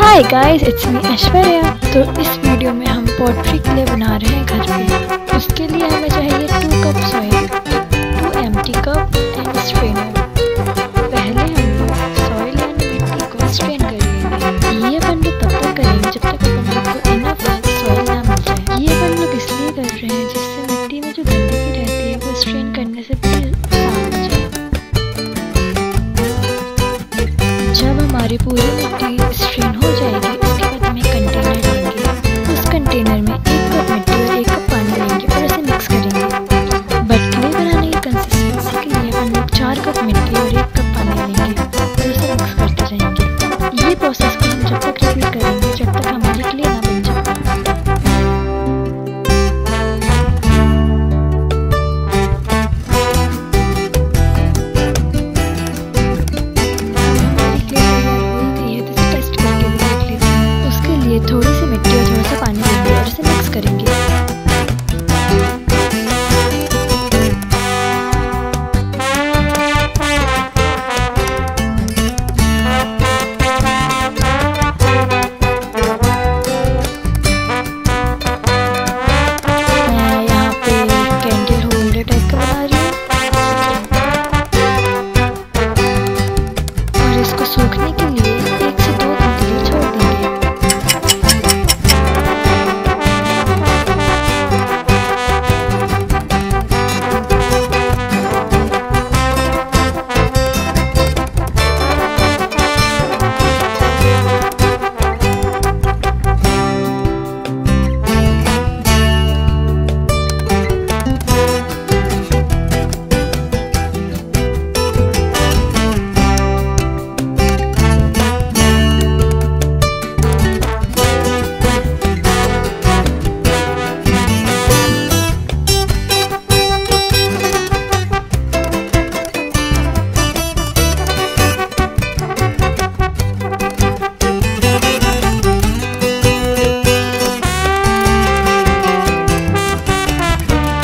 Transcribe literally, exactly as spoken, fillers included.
Hi guys, it's me Aishwarya. तो इस video में हम पॉटरी क्ले बना रहे हैं घर पे। उसके लिए हमें चाहिए two cup soil, two empty cup and strainer. पहले हम लोग सॉइल यानी मिट्टी को स्ट्रेन कर लेंगे। ये अपन लोग तब तक करेंगे जब तक अपन लोग को इनफ सॉइल ना मिल जाए। ये अपन लोग इसलिए कर रहे हैं जिससे मिट्टी में जो गंदगी रहती है वो स्ट्रेन करने से पूरी साफ हो जाए। जब हमारी पूरी मिट्टी स्ट्रेन हो जाएगी उसके बाद हम एक कंटेनर लेंगे। उस कंटेनर में एक कप मिट्टी और एक कप पानी लेंगे और इसे मिक्स करेंगे। बट क्ले बनाने की कंसिस्टेंसी के लिए हम लोग चार कप मिट्टी और एक कप पानी लेंगे और उसे मिक्स करते रहेंगे। ये प्रोसेस को हम जब तक रिपीट करेंगे जब तक हमारी क्ले ना बन जाए। थोड़ी सी मिट्टी और थोड़ा सा पानी लेंगे और इसे मिक्स करेंगे। मैं यहाँ पे कैंडल होल्डर टाइप का बना रही हूँ और इसको सूखने के लिए